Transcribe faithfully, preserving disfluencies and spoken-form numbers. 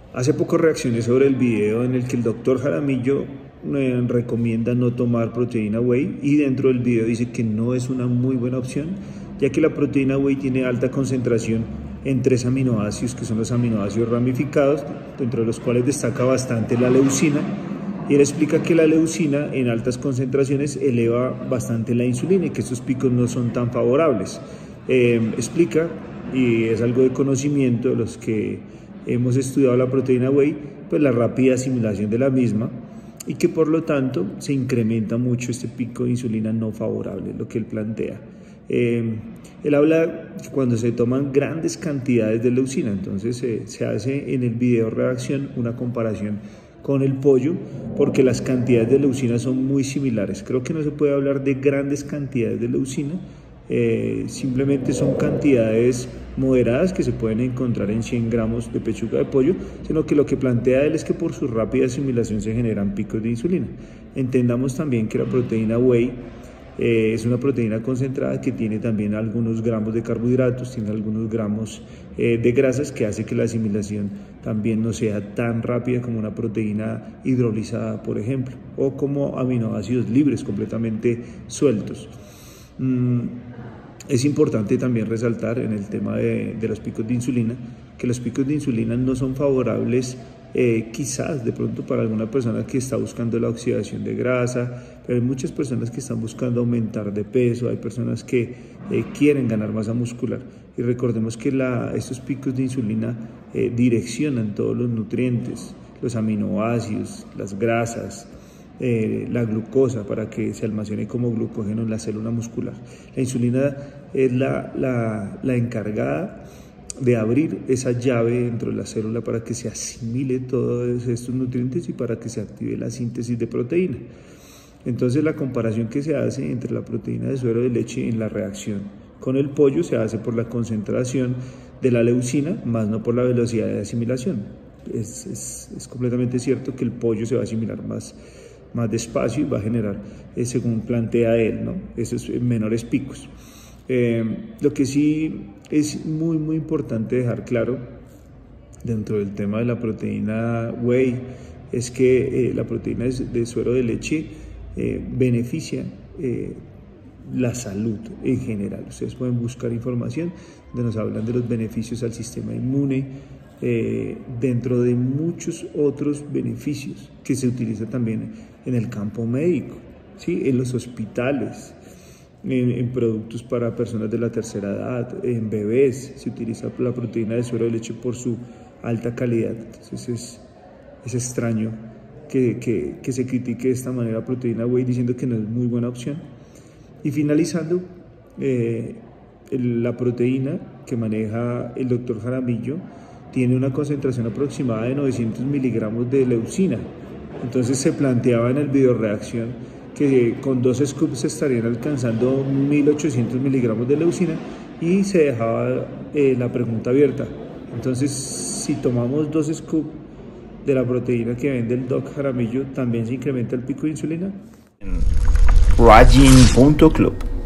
Hace poco reaccioné sobre el video en el que el doctor Jaramillo eh, recomienda no tomar proteína whey, y dentro del video dice que no es una muy buena opción, ya que la proteína whey tiene alta concentración en tres aminoácidos, que son los aminoácidos ramificados, dentro de los cuales destaca bastante la leucina. Y él explica que la leucina en altas concentraciones eleva bastante la insulina y que estos picos no son tan favorables. Eh, explica, y es algo de conocimiento de los que hemos estudiado la proteína whey, pues la rápida asimilación de la misma, y que por lo tanto se incrementa mucho este pico de insulina no favorable, lo que él plantea. Eh, él habla que cuando se toman grandes cantidades de leucina, entonces eh, se hace en el video redacción una comparación con el pollo, porque las cantidades de leucina son muy similares. Creo que no se puede hablar de grandes cantidades de leucina, eh, simplemente son cantidades moderadas que se pueden encontrar en cien gramos de pechuga de pollo, sino que lo que plantea él es que por su rápida asimilación se generan picos de insulina. Entendamos también que la proteína whey Eh, es una proteína concentrada que tiene también algunos gramos de carbohidratos, tiene algunos gramos eh, de grasas, que hace que la asimilación también no sea tan rápida como una proteína hidrolizada, por ejemplo, o como aminoácidos libres completamente sueltos. Mm, es importante también resaltar en el tema de, de los picos de insulina, que los picos de insulina no son favorables Eh, quizás de pronto para alguna persona que está buscando la oxidación de grasa, pero hay muchas personas que están buscando aumentar de peso, hay personas que eh, quieren ganar masa muscular, y recordemos que la, estos picos de insulina eh, direccionan todos los nutrientes, los aminoácidos, las grasas, eh, la glucosa, para que se almacene como glucógeno en la célula muscular. La insulina es la, la, la encargada de abrir esa llave dentro de la célula para que se asimile todos estos nutrientes y para que se active la síntesis de proteína. Entonces la comparación que se hace entre la proteína de suero de leche en la reacción con el pollo se hace por la concentración de la leucina, más no por la velocidad de asimilación. Es, es, es completamente cierto que el pollo se va a asimilar más, más despacio y va a generar, eh, según plantea él, ¿no?, esos menores picos. Eh, lo que sí es muy muy importante dejar claro dentro del tema de la proteína whey es que eh, la proteína de, de suero de leche eh, beneficia eh, la salud en general. Ustedes pueden buscar información donde nos hablan de los beneficios al sistema inmune, eh, dentro de muchos otros beneficios que se utilizan también en el campo médico, ¿sí?, en los hospitales, En, en productos para personas de la tercera edad, en bebés. Se utiliza la proteína de suero de leche por su alta calidad. Entonces es, es extraño que, que, que se critique de esta manera proteína whey diciendo que no es muy buena opción. Y finalizando, eh, el, la proteína que maneja el doctor Jaramillo tiene una concentración aproximada de novecientos miligramos de leucina. Entonces se planteaba en el video reacción que con dos scoops se estarían alcanzando mil ochocientos miligramos de leucina, y se dejaba eh, la pregunta abierta. Entonces, si tomamos dos scoops de la proteína que vende el doc Jaramillo, ¿también se incrementa el pico de insulina? Rajin punto club